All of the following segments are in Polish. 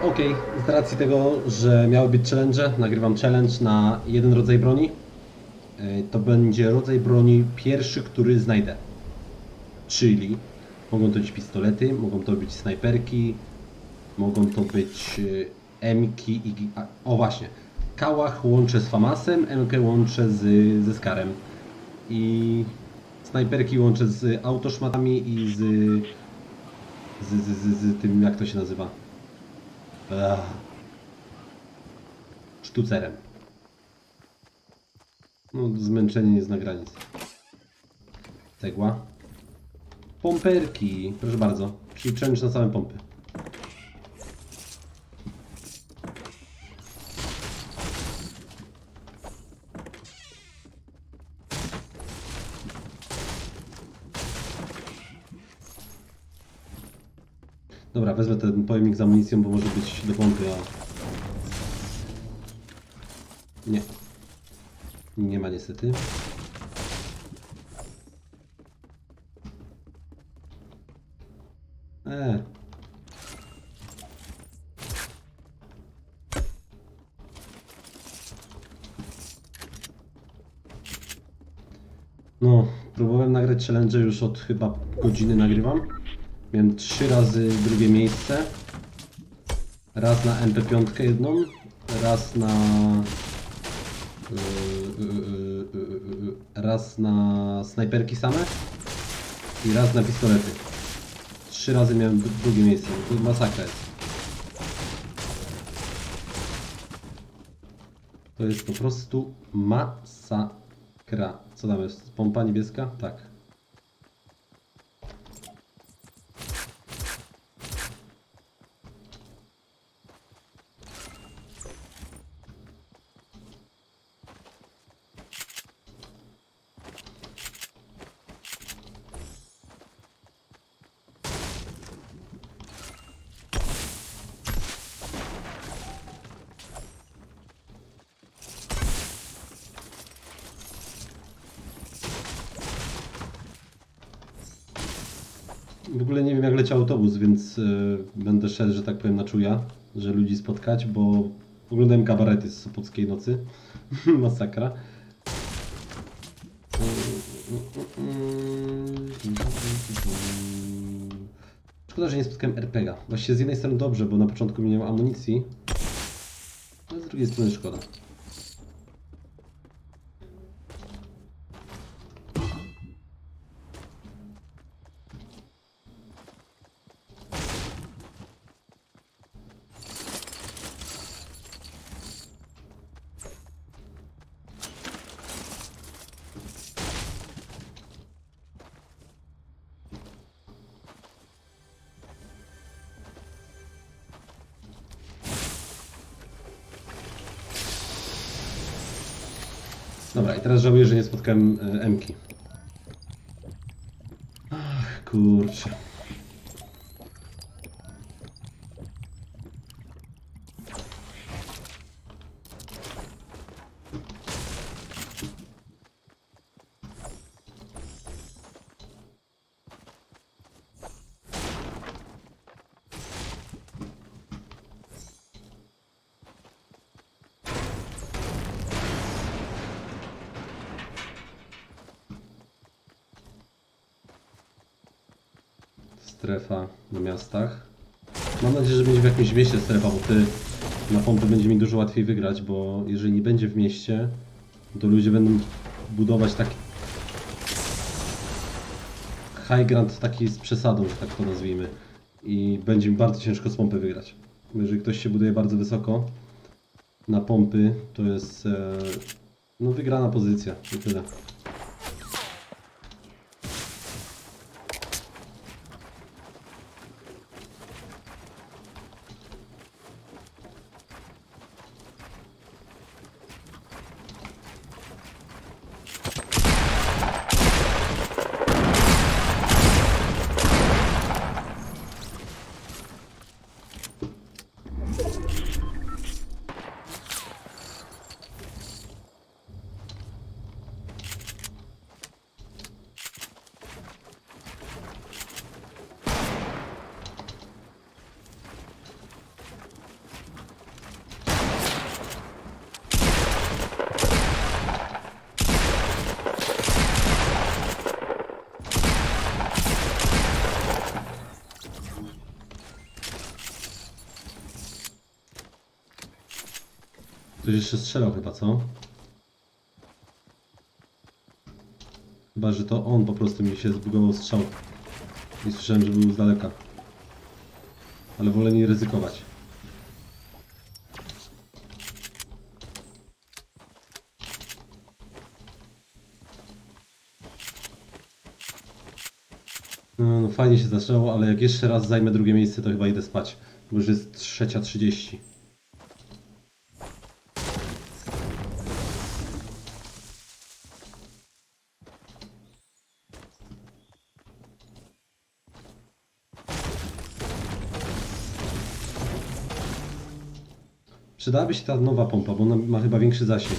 Okej, z racji tego, że miały być challenge, nagrywam challenge na jeden rodzaj broni. To będzie rodzaj broni pierwszy, który znajdę. Czyli mogą to być pistolety, mogą to być snajperki, mogą to być M-ki i... O właśnie, Kałach łączę z Famasem, M-kę łączę ze Skarem. I snajperki łączę z autoszmatami i z tym, jak to się nazywa? Sztucerem. No, zmęczenie nie zna granic. Cegła. Pomperki, proszę bardzo. Czyli challenge na same pompy. Dobra, wezmę ten pojemnik z amunicją, bo może być do pompy, a... Nie. Nie ma niestety. No, próbowałem nagrać challenge już od chyba godziny nagrywam. Miałem 3 razy drugie miejsce. Raz na MP5 jedną, raz na... raz na snajperki same i raz na pistolety. 3 razy miałem drugie miejsce, to masakra jest. To jest po prostu masakra. Co tam jest? Pompa niebieska? Tak. W ogóle nie wiem, jak leciał autobus, więc będę szedł, że tak powiem, na czuja, że ludzi spotkać, bo oglądałem kabarety z Sopockiej nocy. Masakra. Szkoda, że nie spotkałem RPG-a. Właściwie z jednej strony dobrze, bo na początku nie miałem amunicji, ale z drugiej strony szkoda. Dobra, i teraz żałuję, że nie spotkałem M-ki. Ach, kurczę. Strefa na miastach. Mam nadzieję, że będzie w jakimś mieście strefa, bo wtedy na pompy będzie mi dużo łatwiej wygrać, bo jeżeli nie będzie w mieście, to ludzie będą budować taki high ground taki z przesadą, że tak to nazwijmy. I będzie mi bardzo ciężko z pompy wygrać. Bo jeżeli ktoś się buduje bardzo wysoko na pompy, to jest no wygrana pozycja i tyle. Ktoś jeszcze strzelał chyba, co? Chyba, że to on po prostu mi się zbugował strzał. I słyszałem, że był z daleka. Ale wolę nie ryzykować. No fajnie się zaczęło, ale jak jeszcze raz zajmę drugie miejsce, to chyba idę spać. Bo już jest 3:30. Przydałaby się ta nowa pompa, bo ona ma chyba większy zasięg.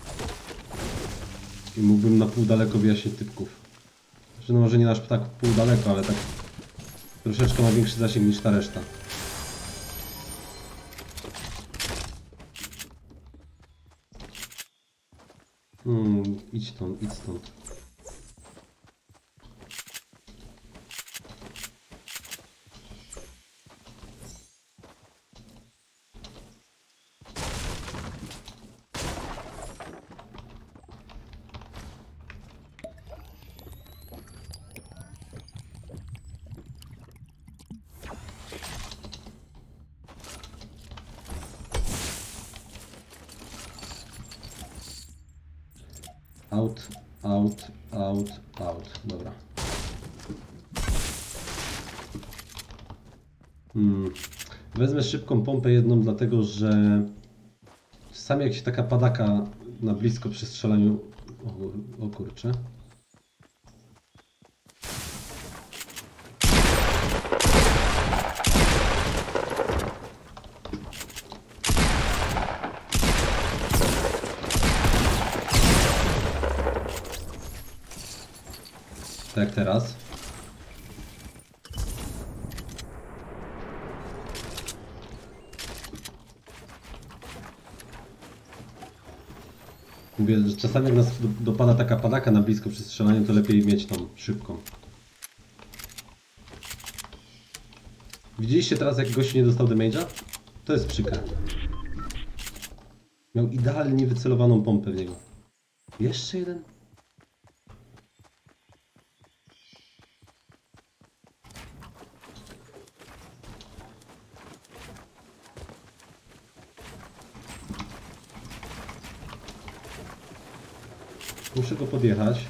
I mógłbym na pół daleko wyjaśnić typków. Że no może nie aż tak pół daleko, ale tak troszeczkę ma większy zasięg niż ta reszta. Idź stąd, idź stąd. Out, out, out, out. Dobra. Wezmę szybką pompę jedną, dlatego że czasami jak się taka padaka na blisko przy strzelaniu... O kurczę. Tak jak teraz. Mówię, że czasami jak nas dopada taka padaka na blisko przy strzelaniu, to lepiej mieć tą szybką. Widzieliście teraz, jak gościu nie dostał damage'a? To jest przykre. Miał idealnie wycelowaną pompę w niego. Jeszcze jeden? Muszę go podjechać.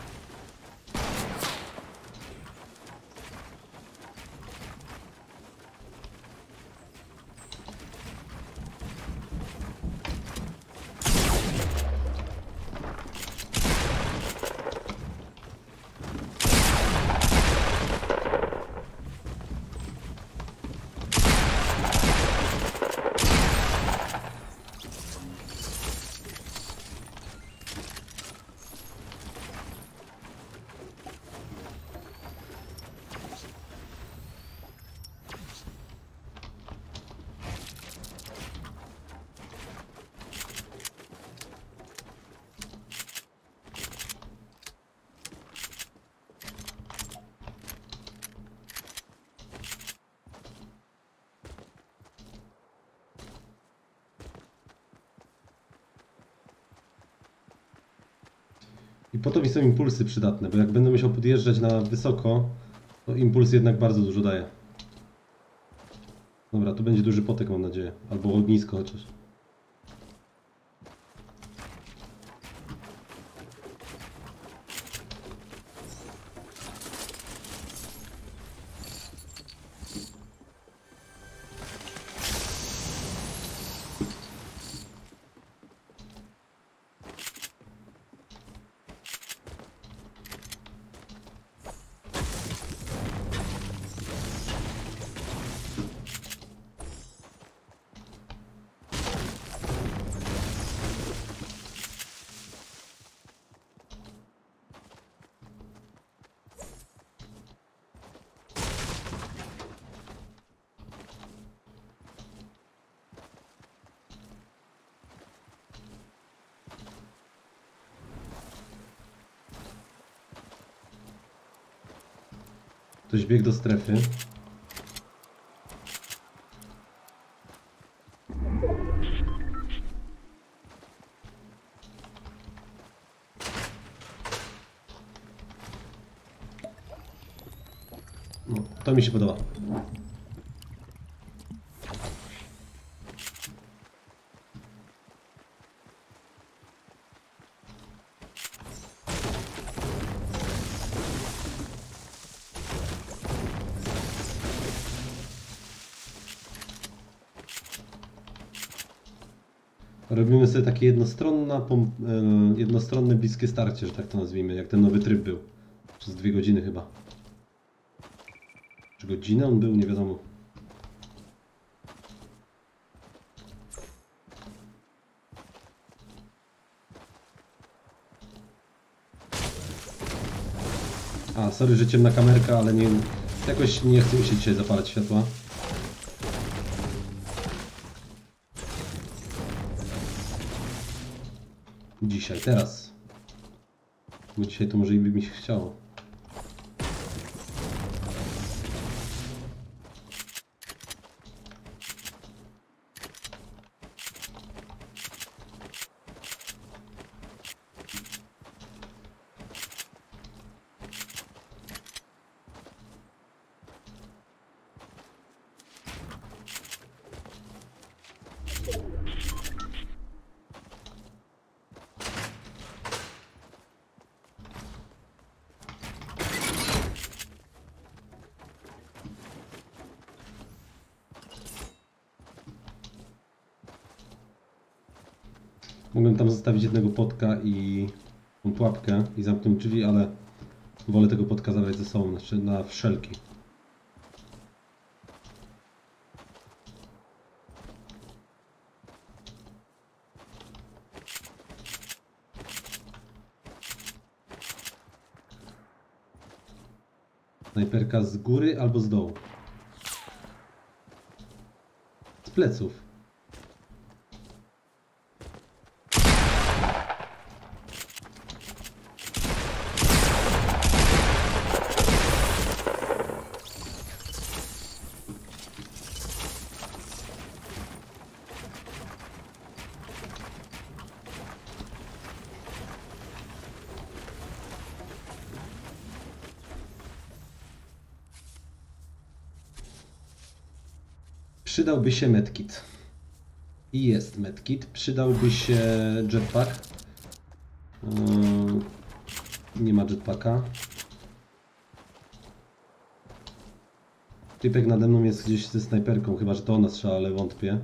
I po to mi są impulsy przydatne, bo jak będę musiał podjeżdżać na wysoko, to impuls jednak bardzo dużo daje. Dobra, tu będzie duży potek, mam nadzieję. Albo ognisko chociaż. Ktoś biegł do strefy. To mi się podoba. Robimy sobie takie jednostronne bliskie starcie, że tak to nazwijmy, jak ten nowy tryb był. Przez 2 godziny chyba. Czy godzinę on był? Nie wiadomo. A, sorry, że ciemna kamerka, ale nie, jakoś nie chcę mi się dzisiaj zapalać światła. Dzisiaj, teraz. Bo dzisiaj to może i by mi się chciało. Mogłem tam zostawić jednego potka i tą pułapkę i zamknąć drzwi, ale wolę tego potka zabrać ze sobą, znaczy na wszelki. Snajperka z góry albo z dołu. Z pleców. Przydałby się medkit. I jest medkit. Przydałby się jetpack. Nie ma jetpacka. Typek nade mną jest gdzieś ze snajperką, chyba że to ona strzela, ale wątpię.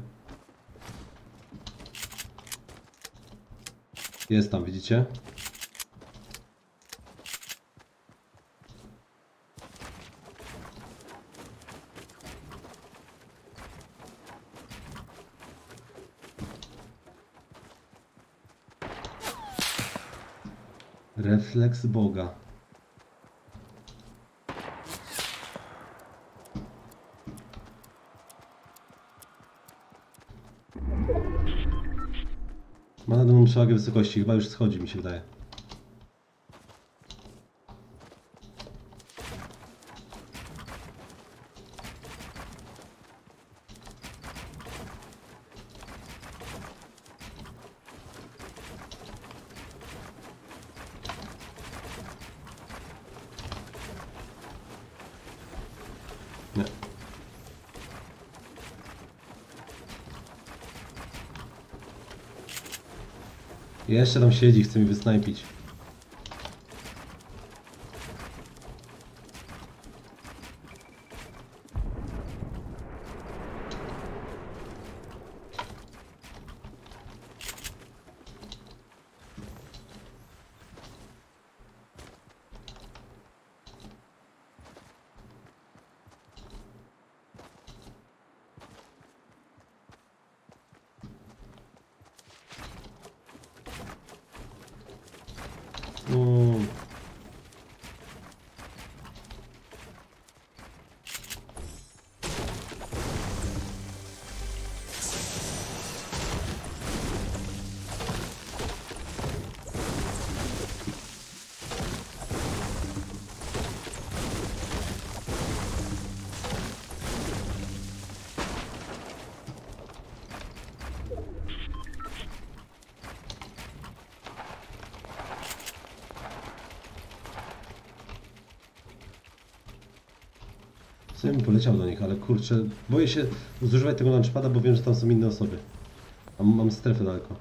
Jest tam, widzicie? Refleks Boga. Ma nade mną przewagę wysokości, chyba już schodzi, mi się wydaje. Nie. Jeszcze tam siedzi, chce mi wysnajpić. Ja bym poleciał do nich, ale kurczę, boję się zużywać tego launchpada, bo wiem, że tam są inne osoby. A mam strefę daleko.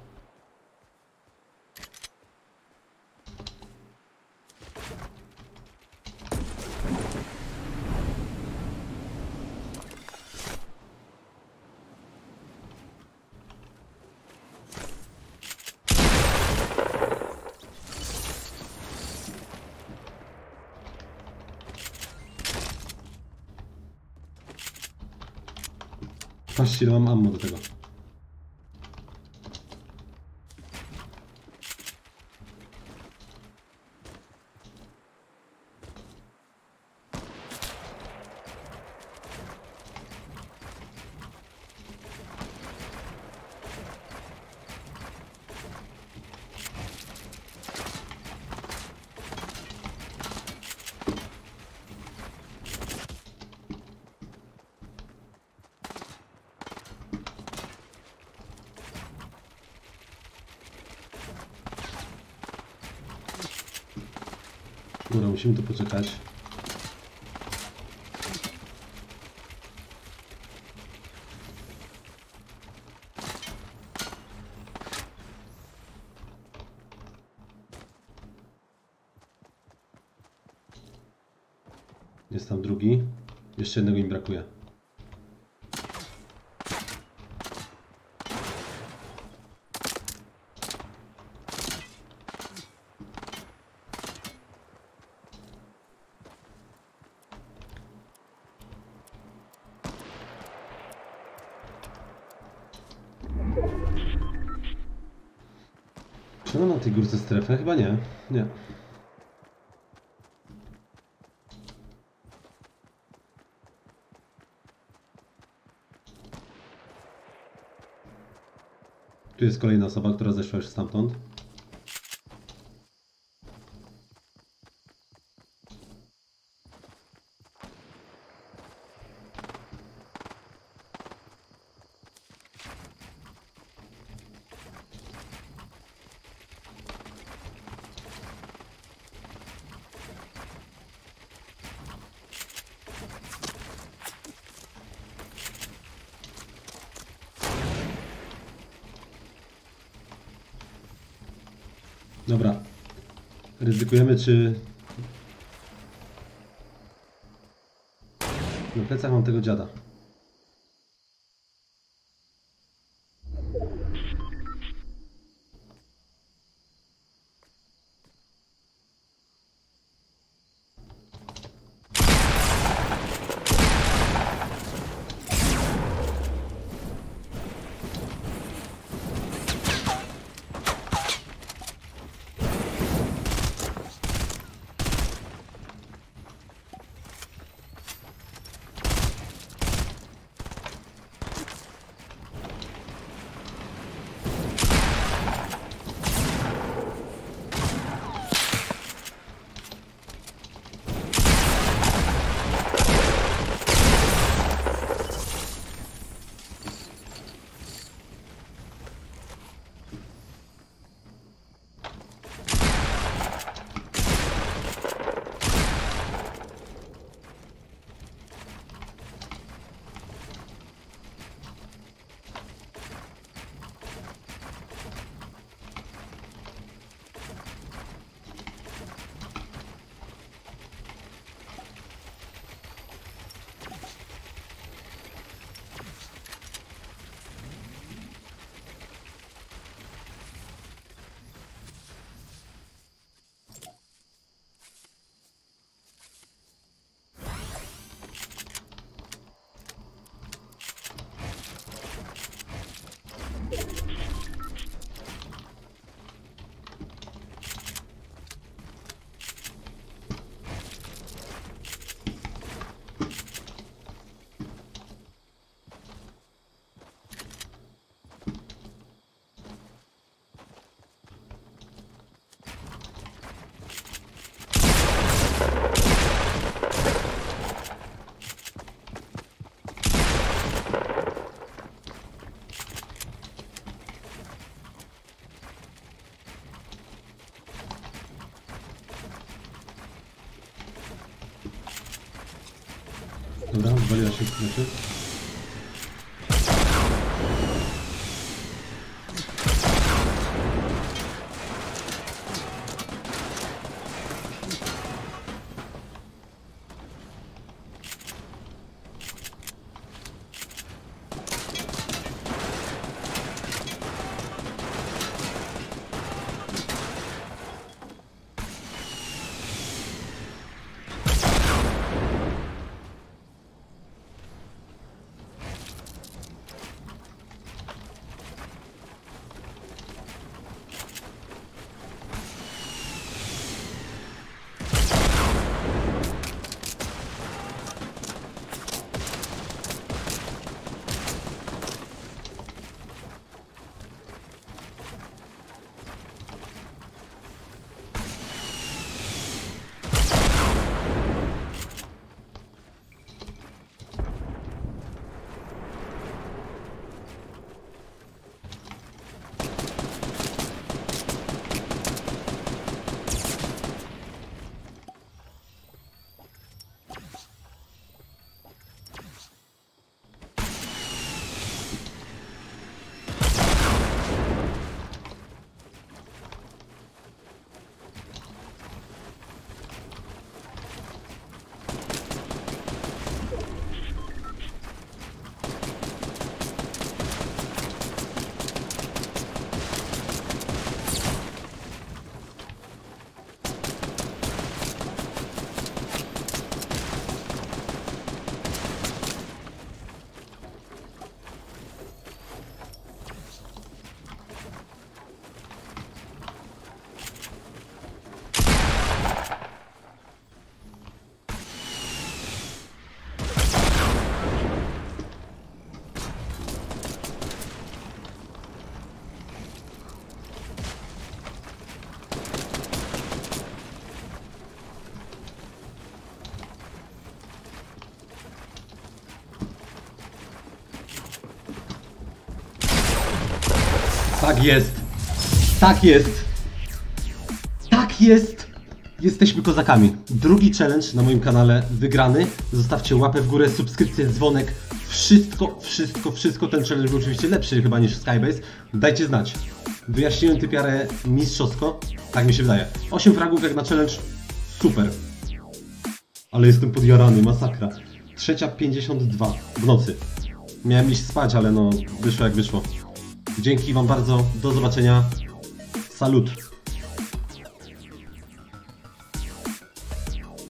Patrzcie, ile mam ammo do tego. Dobra, musimy tu poczekać. Jest tam drugi. Jeszcze jednego mi brakuje. Czy mam na tej górce strefę? Chyba nie. Nie. Tu jest kolejna osoba, która zeszła już stamtąd. Dobra. Ryzykujemy, czy... Na plecach mam tego dziada. Dobra, wywaliła się w plecy. Tak jest! Tak jest! Tak jest! Jesteśmy kozakami. Drugi challenge na moim kanale wygrany. Zostawcie łapę w górę, subskrypcję, dzwonek. Wszystko. Ten challenge był oczywiście lepszy chyba niż Skybase. Dajcie znać. Wyjaśniłem typiarę mistrzowsko. Tak mi się wydaje. 8 fragów jak na challenge. Super. Ale jestem podjarany, masakra. 3:52 w nocy. Miałem iść spać, ale no wyszło jak wyszło. Dzięki wam bardzo. Do zobaczenia. Salut.